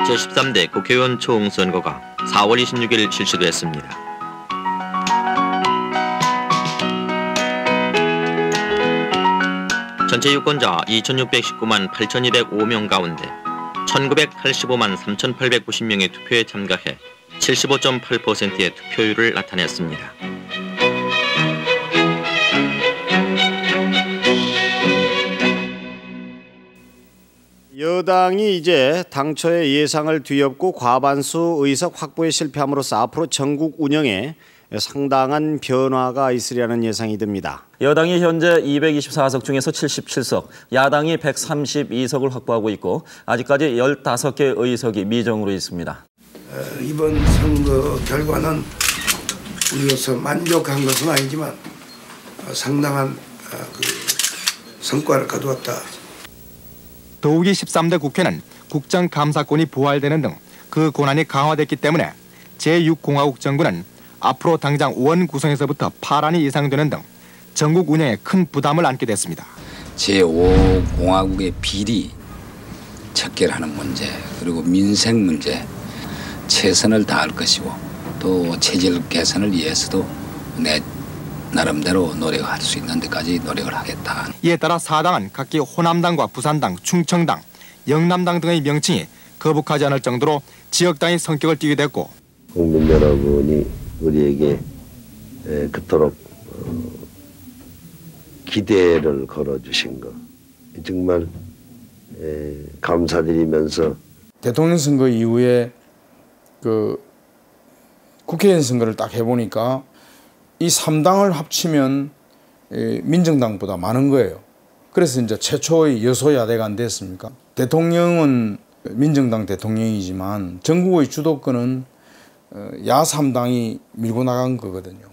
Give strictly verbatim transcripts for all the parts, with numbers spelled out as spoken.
제십삼 대 국회의원 총선거가 사월 이십육일 실시됐습니다. 전체 유권자 이천육백십구만 팔천이백오 명 가운데 천구백팔십오만 삼천팔백구십 명의 투표에 참가해 칠십오 점 팔 퍼센트의 투표율을 나타냈습니다. 여당이 이제 당초의 예상을 뒤엎고 과반수 의석 확보에 실패함으로써 앞으로 전국 운영에 상당한 변화가 있으리라는 예상이 듭니다. 여당이 현재 이백이십사 석 중에서 칠십칠 석, 야당이 백삼십이 석을 확보하고 있고 아직까지 열다섯 개 의석이 미정으로 있습니다. 이번 선거 결과는 우리로서 만족한 것은 아니지만 상당한 그 성과를 거두었다. 더욱이 십삼 대 국회는 국정감사권이 부활되는 등 그 권한이 강화됐기 때문에 제육 공화국 정부는 앞으로 당장 원 구성에서부터 파란이 예상되는 등 전국 운영에 큰 부담을 안게 됐습니다. 제오 공화국의 비리 척결하는 문제, 그리고 민생 문제 최선을 다할 것이고 또 체질 개선을 위해서도 내 나름대로 노력할 수 있는 데까지 노력을 하겠다. 이에 따라 사당은 각기 호남당과 부산당, 충청당, 영남당 등의 명칭이 거북하지 않을 정도로 지역당의 성격을 띠게 됐고 국민 여러분이 우리에게 에, 그토록 어, 기대를 걸어주신 거 정말 에, 감사드리면서 대통령 선거 이후에 그 국회의원 선거를 딱 해보니까 이 삼 당을 합치면 민정당보다 많은 거예요. 그래서 이제 최초의 여소야대가 안 됐습니까? 대통령은 민정당 대통령이지만 전국의 주도권은 야 삼 당이 밀고 나간 거거든요.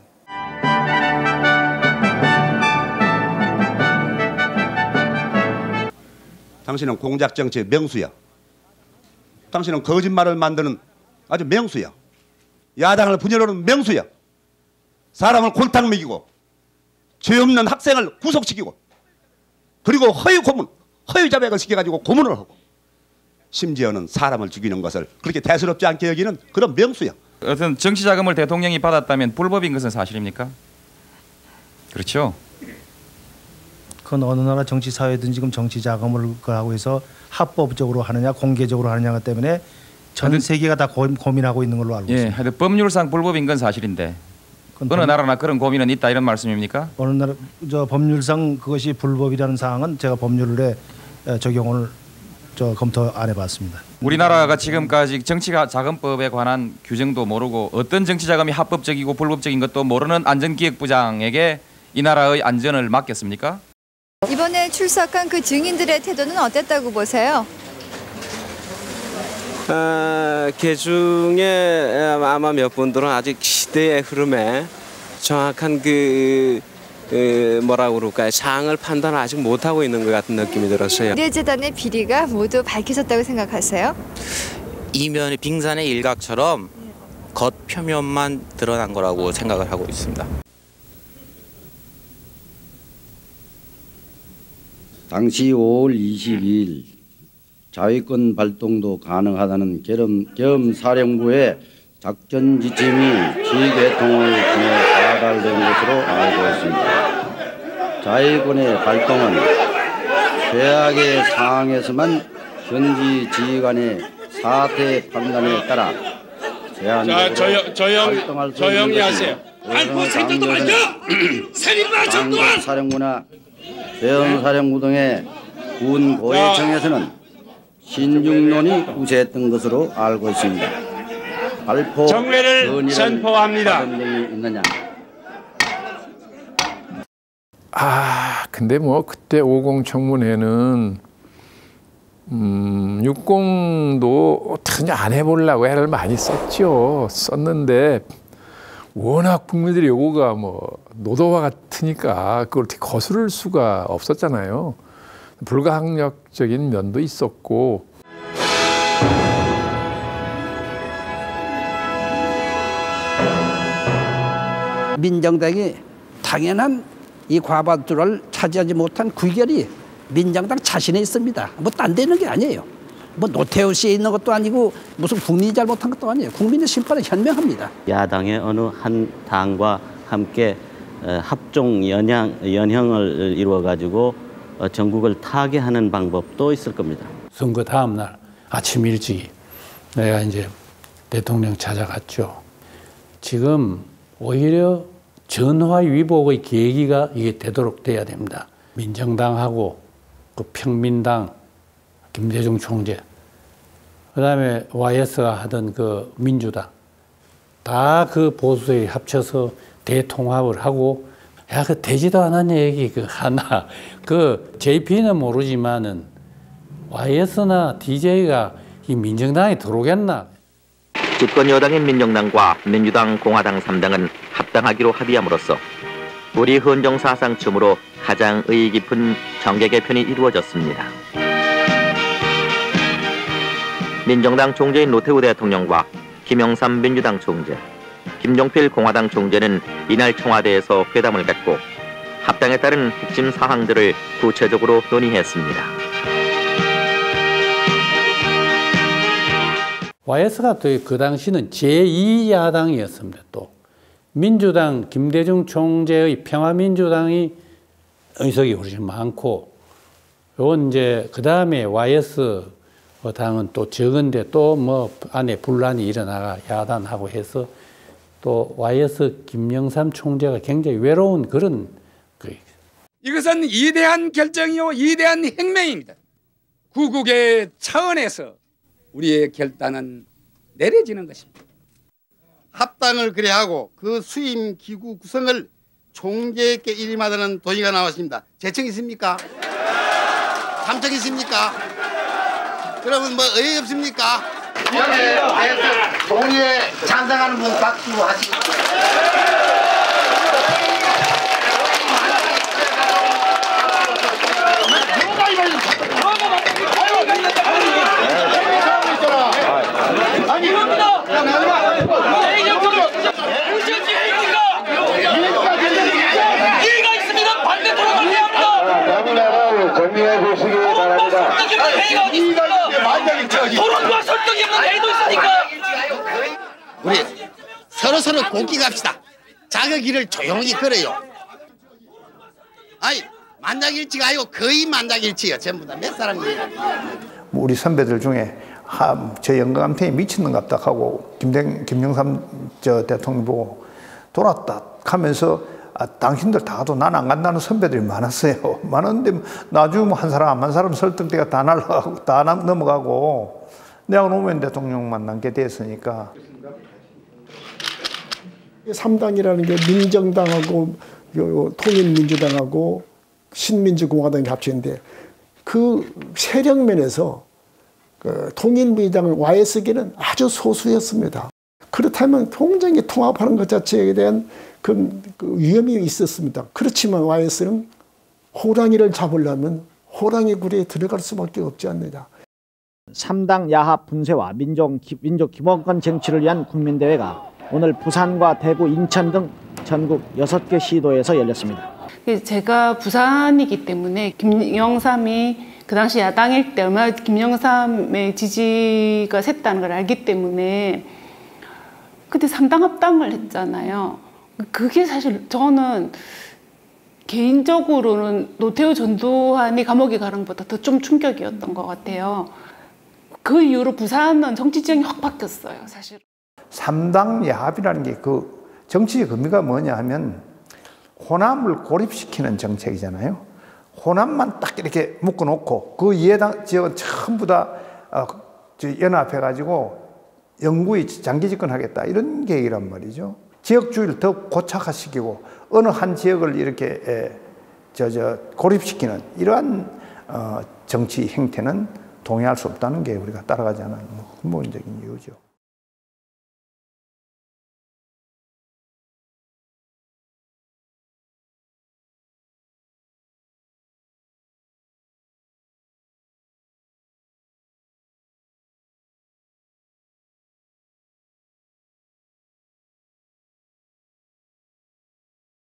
당신은 공작정치의 명수야. 당신은 거짓말을 만드는 아주 명수야. 야당을 분열하는 명수야. 사람을 골탕 먹이고 죄 없는 학생을 구속시키고 그리고 허위 고문, 허위 자백을 시켜가지고 고문을 하고 심지어는 사람을 죽이는 것을 그렇게 대수롭지 않게 여기는 그런 명수야. 어떤 정치 자금을 대통령이 받았다면 불법인 것은 사실입니까? 그렇죠. 그건 어느 나라 정치 사회든 지금 정치 자금을 하고 해서 합법적으로 하느냐 공개적으로 하느냐 때문에 전 세계가 다 고, 고민하고 있는 걸로 알고 예, 있습니다. 하여튼 법률상 불법인 건 사실인데 어느 법, 나라나 그런 고민은 있다 이런 말씀입니까? 어느 나라 저 법률상 그것이 불법이라는 사항은 제가 법률에 적용을 저 검토 안 해봤습니다. 우리나라가 지금까지 정치자금법에 관한 규정도 모르고 어떤 정치자금이 합법적이고 불법적인 것도 모르는 안전기획부장에게 이 나라의 안전을 맡겼습니까? 이번에 출석한 그 증인들의 태도는 어땠다고 보세요? 어, 그 중에 아마 몇 분들은 아직 시대의 흐름에 정확한 그, 그 뭐라고 그럴까요? 상을 판단을 아직 못하고 있는 것 같은 느낌이 들었어요. 미래재단의 비리가 모두 밝혀졌다고 생각하세요? 이면의 빙산의 일각처럼 겉 표면만 드러난 거라고 생각을 하고 있습니다. 당시 오월 이십이일 자위권 발동도 가능하다는 겸, 겸 사령부의 작전 지침이 지휘계통을 통해 가달된 것으로 알고 있습니다. 자위권의 발동은 최악의 상황에서만 현지 지휘관의 사태 판단에 따라 제한적으로 발동할 수 있는 것이며 당국 사령부나 대원사령부 등의 군 고위층에서는 신중론이 우세했던 것으로 알고 있습니다. 발포 정례를 선포합니다. 있느냐. 아, 근데 뭐 그때 오공 청문회는 음, 육공도 어떻게 안 해보려고 애를 많이 썼죠. 썼는데 워낙 국민들의 요구가 뭐 노도와 같으니까 그걸 어떻게 거스를 수가 없었잖아요. 불가항력적인 면도 있었고. 민정당이 당연한 이 과반수를 차지하지 못한 귀결이 민정당 자신에 있습니다. 뭐 딴 데는 게 아니에요. 뭐 노태우 씨에 있는 것도 아니고 무슨 국민이 잘못한 것도 아니에요. 국민의 심판은 현명합니다. 야당의 어느 한 당과 함께 합종 연향, 연형을 이루어가지고 전국을 타개하는 방법도 있을 겁니다. 선거 다음 날 아침 일찍 내가 이제 대통령 찾아갔죠. 지금 오히려 전화위복의 계기가 이게 되도록 돼야 됩니다. 민정당하고 그 평민당, 김대중 총재, 그다음에 와이에스가 하던 그 민주당 다 그 보수에 합쳐서 대통합을 하고 야, 그 되지도 않은 얘기 그 하나 그 제이피는 모르지만은 와이에스나 디제이가 이 민정당에 들어오겠나? 집권 여당인 민정당과 민주당, 공화당 삼 당은 합당하기로 합의함으로써 우리 헌정 사상 처음으로 가장 의의 깊은 정계 개편이 이루어졌습니다. 민정당 총재인 노태우 대통령과 김영삼 민주당 총재, 김종필 공화당 총재는 이날 청와대에서 회담을 갖고 합당에 따른 핵심 사항들을 구체적으로 논의했습니다. 와이에스가 또 그 당시는 제이 야당이었습니다. 또 민주당 김대중 총재의 평화민주당이 의석이 훨씬 많고, 요건 이제 그 다음에 와이에스 당은 또 적은데 또 뭐 안에 분란이 일어나가 야단하고 해서 또 와이에스 김영삼 총재가 굉장히 외로운 그런 그. 이것은 위대한 결정이요 위대한 혁명입니다. 구국의 차원에서 우리의 결단은 내려지는 것입니다. 합당을 그래하고 그 수임 기구 구성을 총재께 일임하다는 동의가 나왔습니다. 재청 있습니까? 참청 있습니까? 그러면 뭐 의의 없습니까? 여기 동의에 찬성하는 분 박수 하시고. 아니 이겁니다. 무슨 얘기입니까? 이해가 있습니다. 반대로 해야 합니다. 정리해 보시기 바랍니다. 토론과 설득이 없는 회의도 있으니까. 우리 서로 서로 곱게 갑시다. 자기 길을 조용히 걸어요. 아니 만장일치가 아니고 거의 만장일치요. 전부 다 몇 사람이에요. 우리 선배들 중에 하, 저 영감탱이 미친놈 같다 하고 김대, 김영삼 저 대통령 보고 돌았다 하면서 아, 당신들 다 가도 난 안 간다는 선배들이 많았어요. 많은데 나중에 뭐 한 사람 한 사람 설득대가 다 날아가고 다 넘어가고 내가 노무현 대통령 만나게 됐으니까. 삼 당이라는 게 민정당하고 통일민주당하고 신민주공화당이 합쳐있는데 그 세력면에서 그 통일민주당 와이에스계는 아주 소수였습니다. 그렇다면 굉장히 통합하는 것 자체에 대한 그, 그 위험이 있었습니다. 그렇지만 와이에스는 호랑이를 잡으려면 호랑이 굴에 들어갈 수밖에 없지 않느냐. 삼 당 야합 분쇄와 민족, 민족 기본권 쟁취를 위한 국민대회가 오늘 부산과 대구, 인천 등 전국 여섯 개 시도에서 열렸습니다. 제가 부산이기 때문에 김영삼이 그 당시 야당일 때 얼마나 김영삼의 지지가 셌다는 걸 알기 때문에 그때 삼 당 합당을 했잖아요. 그게 사실 저는 개인적으로는 노태우 전두환이 감옥에 가는 것보다 더 좀 충격이었던 것 같아요. 그 이후로 부산은 정치 지형이 확 바뀌었어요, 사실. 삼 당 야합이라는 게 그 정치의 의미가 뭐냐 하면 호남을 고립시키는 정책이잖아요. 호남만 딱 이렇게 묶어놓고 그 이해당 지역은 전부 다 어, 연합해가지고 영구히 장기 집권하겠다 이런 계획이란 말이죠. 지역주의를 더 고착화시키고 어느 한 지역을 이렇게 에, 저, 저 고립시키는 이러한 어, 정치 행태는 동의할 수 없다는 게 우리가 따라가지 않은 근본적인 이유죠.